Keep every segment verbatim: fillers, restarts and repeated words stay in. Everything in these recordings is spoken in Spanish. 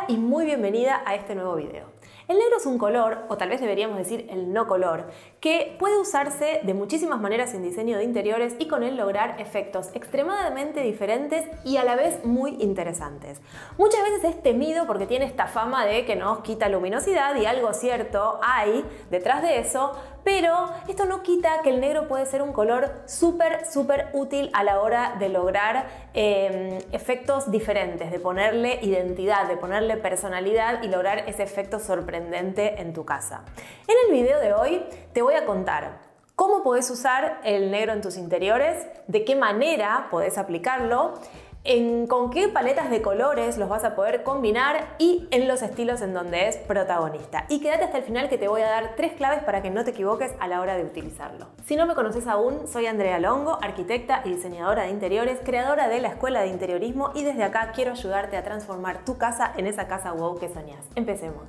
Hola y muy bienvenida a este nuevo video. El negro es un color, o tal vez deberíamos decir el no color, que puede usarse de muchísimas maneras en diseño de interiores y con él lograr efectos extremadamente diferentes y a la vez muy interesantes. Muchas veces es temido porque tiene esta fama de que nos quita luminosidad y algo cierto hay detrás de eso, pero esto no quita que el negro puede ser un color súper, súper útil a la hora de lograr eh, efectos diferentes, de ponerle identidad, de ponerle personalidad y lograr ese efecto sorprendente en tu casa. En el video de hoy te voy a contar cómo podés usar el negro en tus interiores, de qué manera podés aplicarlo, en con qué paletas de colores los vas a poder combinar y en los estilos en donde es protagonista. Y quédate hasta el final que te voy a dar tres claves para que no te equivoques a la hora de utilizarlo. Si no me conoces aún, soy Andrea Longo, arquitecta y diseñadora de interiores, creadora de la Escuela de Interiorismo y desde acá quiero ayudarte a transformar tu casa en esa casa wow que soñás. Empecemos.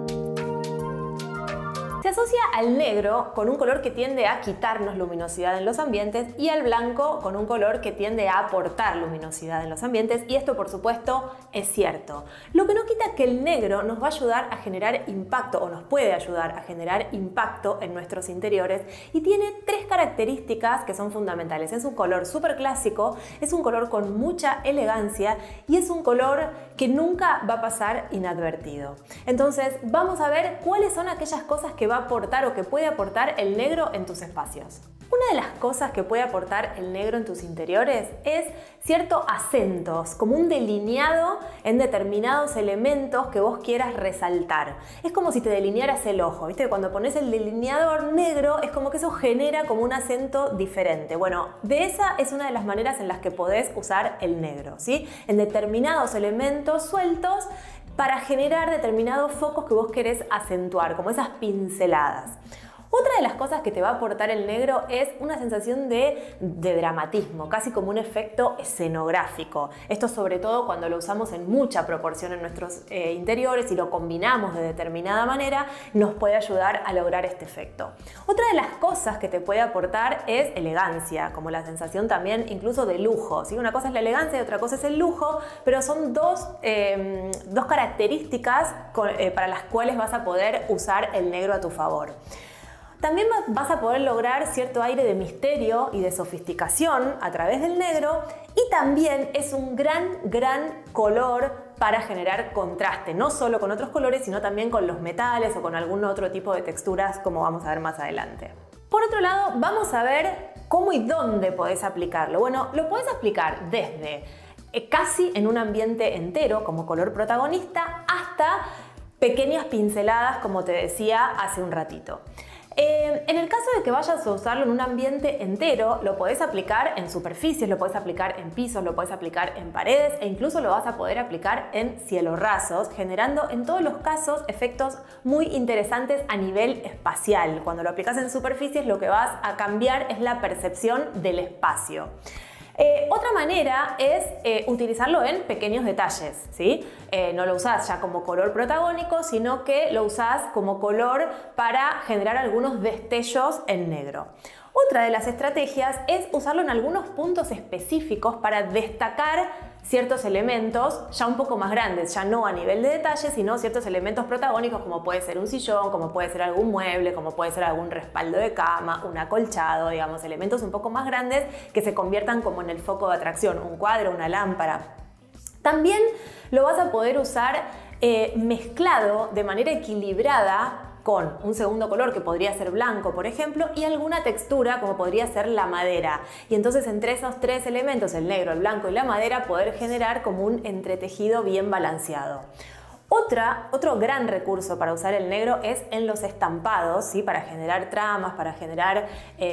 Se asocia al negro con un color que tiende a quitarnos luminosidad en los ambientes y al blanco con un color que tiende a aportar luminosidad en los ambientes, y esto por supuesto es cierto. Lo que no quita que el negro nos va a ayudar a generar impacto, o nos puede ayudar a generar impacto en nuestros interiores, y tiene tres características que son fundamentales. Es un color súper clásico, es un color con mucha elegancia y es un color que nunca va a pasar inadvertido. Entonces vamos a ver cuáles son aquellas cosas que va a aportar o que puede aportar el negro en tus espacios. Una de las cosas que puede aportar el negro en tus interiores es ciertos acentos, como un delineado en determinados elementos que vos quieras resaltar. Es como si te delinearas el ojo, ¿viste? Cuando pones el delineador negro es como que eso genera como un acento diferente. Bueno, de esa es una de las maneras en las que podés usar el negro, ¿sí? En determinados elementos sueltos para generar determinados focos que vos querés acentuar, como esas pinceladas. Otra de las cosas que te va a aportar el negro es una sensación de, de dramatismo, casi como un efecto escenográfico. Esto sobre todo cuando lo usamos en mucha proporción en nuestros eh, interiores y lo combinamos de determinada manera, nos puede ayudar a lograr este efecto. Otra de las cosas que te puede aportar es elegancia, como la sensación también incluso de lujo, ¿sí? Una cosa es la elegancia y otra cosa es el lujo, pero son dos, eh, dos características con, eh, para las cuales vas a poder usar el negro a tu favor. También vas a poder lograr cierto aire de misterio y de sofisticación a través del negro, y también es un gran, gran color para generar contraste, no solo con otros colores, sino también con los metales o con algún otro tipo de texturas, como vamos a ver más adelante. Por otro lado, vamos a ver cómo y dónde podés aplicarlo. Bueno, lo podés aplicar desde casi en un ambiente entero como color protagonista hasta pequeñas pinceladas, como te decía hace un ratito. Eh, en el caso de que vayas a usarlo en un ambiente entero, lo podés aplicar en superficies, lo podés aplicar en pisos, lo podés aplicar en paredes e incluso lo vas a poder aplicar en cielos rasos, generando en todos los casos efectos muy interesantes a nivel espacial. Cuando lo aplicas en superficies, lo que vas a cambiar es la percepción del espacio. Eh, otra manera es eh, utilizarlo en pequeños detalles, ¿sí? Eh, no lo usás ya como color protagónico, sino que lo usás como color para generar algunos destellos en negro. Otra de las estrategias es usarlo en algunos puntos específicos para destacar ciertos elementos ya un poco más grandes, ya no a nivel de detalle, sino ciertos elementos protagónicos, como puede ser un sillón, como puede ser algún mueble, como puede ser algún respaldo de cama, un acolchado, digamos, elementos un poco más grandes que se conviertan como en el foco de atracción, un cuadro, una lámpara. También lo vas a poder usar eh, mezclado de manera equilibrada con un segundo color que podría ser blanco, por ejemplo, y alguna textura como podría ser la madera. Y entonces entre esos tres elementos, el negro, el blanco y la madera, poder generar como un entretejido bien balanceado. Otra, otro gran recurso para usar el negro es en los estampados, ¿sí? Para generar tramas, para generar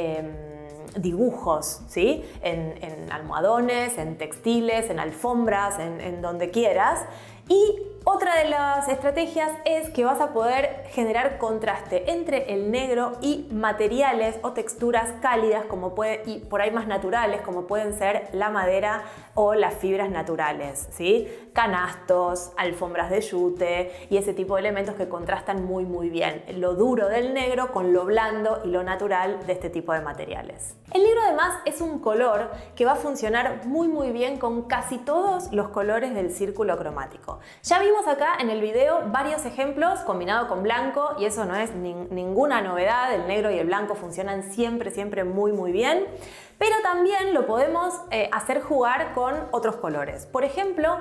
eh, dibujos, ¿sí? En, en almohadones, en textiles, en alfombras, en, en donde quieras. Y otra de las estrategias es que vas a poder generar contraste entre el negro y materiales o texturas cálidas como puede, y por ahí más naturales, como pueden ser la madera o las fibras naturales, ¿sí? Canastos, alfombras de yute y ese tipo de elementos que contrastan muy muy bien lo duro del negro con lo blando y lo natural de este tipo de materiales. El negro además es un color que va a funcionar muy muy bien con casi todos los colores del círculo cromático. Ya vimos Tenemos acá en el video varios ejemplos combinado con blanco y eso no es ni, ninguna novedad, el negro y el blanco funcionan siempre, siempre muy muy bien, pero también lo podemos eh, hacer jugar con otros colores. Por ejemplo,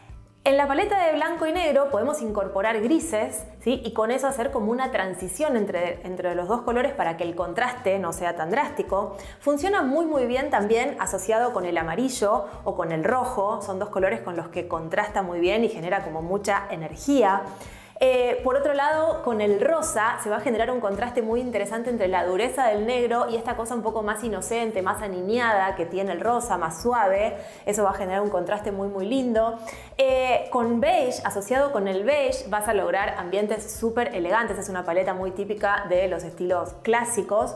en la paleta de blanco y negro podemos incorporar grises, ¿sí? Y con eso hacer como una transición entre, entre los dos colores para que el contraste no sea tan drástico. Funciona muy muy bien también asociado con el amarillo o con el rojo, son dos colores con los que contrasta muy bien y genera como mucha energía. Eh, por otro lado, con el rosa se va a generar un contraste muy interesante entre la dureza del negro y esta cosa un poco más inocente, más aniñada que tiene el rosa, más suave. Eso va a generar un contraste muy muy lindo. Eh, con beige, asociado con el beige, vas a lograr ambientes súper elegantes. Es una paleta muy típica de los estilos clásicos.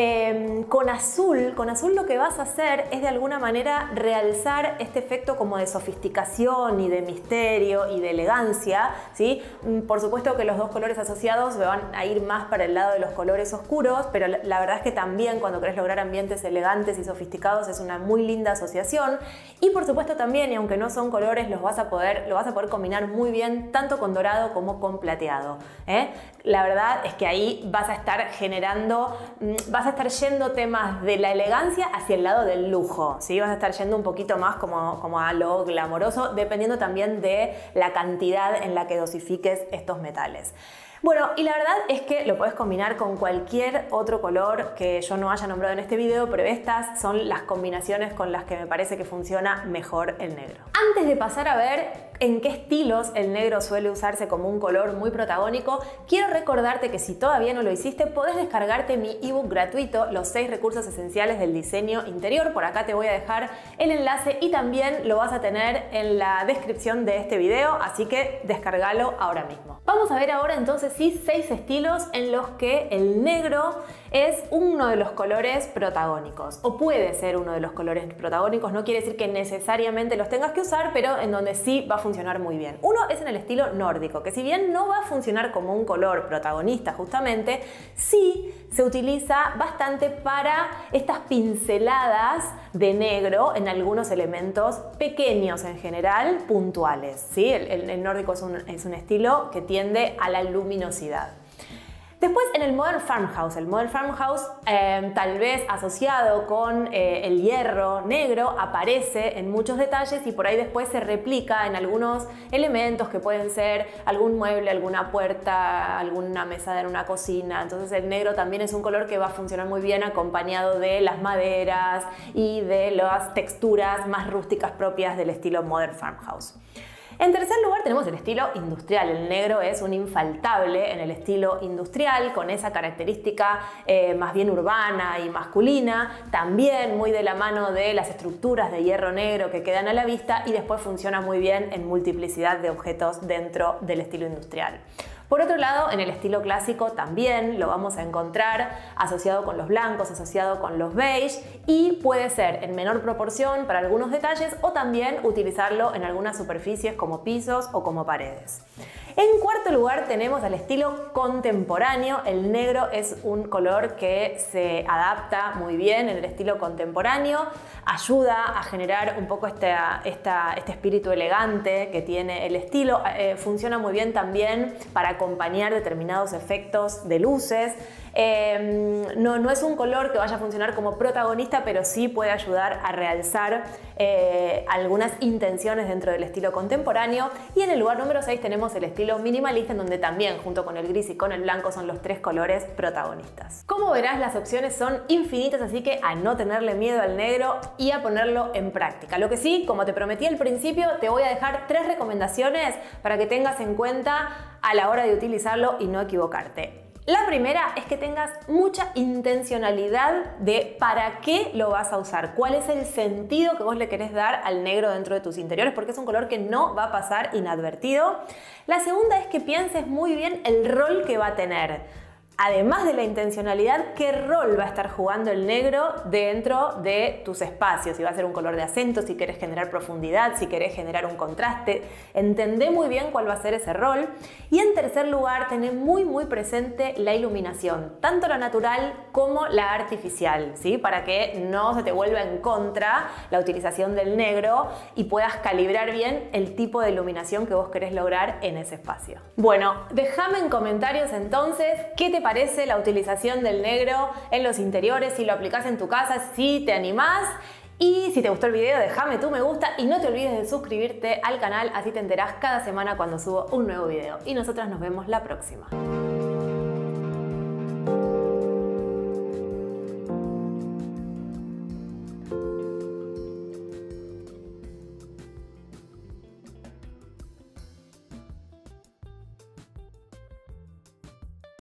Eh, con azul, con azul lo que vas a hacer es de alguna manera realzar este efecto como de sofisticación y de misterio y de elegancia, ¿sí? Por supuesto que los dos colores asociados van a ir más para el lado de los colores oscuros, pero la verdad es que también cuando querés lograr ambientes elegantes y sofisticados es una muy linda asociación. Y por supuesto también, y aunque no son colores, los vas a poder, lo vas a poder combinar muy bien tanto con dorado como con plateado, ¿eh? La verdad es que ahí vas a estar generando, vas a estar yendo temas de la elegancia hacia el lado del lujo, ¿sí? Vas a estar yendo un poquito más como, como a lo glamoroso, dependiendo también de la cantidad en la que dosifiques estos metales. Bueno, y la verdad es que lo puedes combinar con cualquier otro color que yo no haya nombrado en este video, pero estas son las combinaciones con las que me parece que funciona mejor el negro. Antes de pasar a ver en qué estilos el negro suele usarse como un color muy protagónico, quiero recordarte que si todavía no lo hiciste, podés descargarte mi ebook gratuito, Los seis recursos esenciales del diseño interior. Por acá te voy a dejar el enlace y también lo vas a tener en la descripción de este video, así que descargalo ahora mismo. Vamos a ver ahora entonces sí seis estilos en los que el negro es uno de los colores protagónicos, o puede ser uno de los colores protagónicos. No quiere decir que necesariamente los tengas que usar, pero en donde sí va a funcionar muy bien. Uno es en el estilo nórdico, que si bien no va a funcionar como un color protagonista justamente, sí se utiliza bastante para estas pinceladas de negro en algunos elementos pequeños en general, puntuales, ¿sí? El, el, el nórdico es un, es un estilo que tiende a la luminosidad. Después en el Modern Farmhouse, el Modern Farmhouse eh, tal vez asociado con eh, el hierro negro aparece en muchos detalles y por ahí después se replica en algunos elementos que pueden ser algún mueble, alguna puerta, alguna mesa en una cocina. Entonces el negro también es un color que va a funcionar muy bien acompañado de las maderas y de las texturas más rústicas propias del estilo Modern Farmhouse. En tercer lugar tenemos el estilo industrial. El negro es un infaltable en el estilo industrial, con esa característica eh, más bien urbana y masculina, también muy de la mano de las estructuras de hierro negro que quedan a la vista y después funciona muy bien en multiplicidad de objetos dentro del estilo industrial. Por otro lado, en el estilo clásico también lo vamos a encontrar asociado con los blancos, asociado con los beige y puede ser en menor proporción para algunos detalles o también utilizarlo en algunas superficies como pisos o como paredes. En cuarto lugar tenemos el estilo contemporáneo. El negro es un color que se adapta muy bien en el estilo contemporáneo, ayuda a generar un poco este, esta, este espíritu elegante que tiene el estilo, eh, funciona muy bien también para acompañar determinados efectos de luces. Eh, no, no es un color que vaya a funcionar como protagonista, pero sí puede ayudar a realzar eh, algunas intenciones dentro del estilo contemporáneo. Y en el lugar número seis tenemos el estilo minimalista, en donde también junto con el gris y con el blanco son los tres colores protagonistas. Como verás, las opciones son infinitas, así que a no tenerle miedo al negro y a ponerlo en práctica. Lo que sí, como te prometí al principio, te voy a dejar tres recomendaciones para que tengas en cuenta a la hora de utilizarlo y no equivocarte. La primera es que tengas mucha intencionalidad de para qué lo vas a usar, cuál es el sentido que vos le querés dar al negro dentro de tus interiores, porque es un color que no va a pasar inadvertido. La segunda es que pienses muy bien el rol que va a tener. Además de la intencionalidad, ¿qué rol va a estar jugando el negro dentro de tus espacios? Si va a ser un color de acento, si querés generar profundidad, si querés generar un contraste. Entendé muy bien cuál va a ser ese rol. Y en tercer lugar, tener muy muy presente la iluminación, tanto la natural como la artificial, ¿sí? Para que no se te vuelva en contra la utilización del negro y puedas calibrar bien el tipo de iluminación que vos querés lograr en ese espacio. Bueno, déjame en comentarios entonces qué te parece la utilización del negro en los interiores, si lo aplicás en tu casa, si te animás. Y si te gustó el video, déjame tu me gusta y no te olvides de suscribirte al canal, así te enterás cada semana cuando subo un nuevo video. Y nosotras nos vemos la próxima.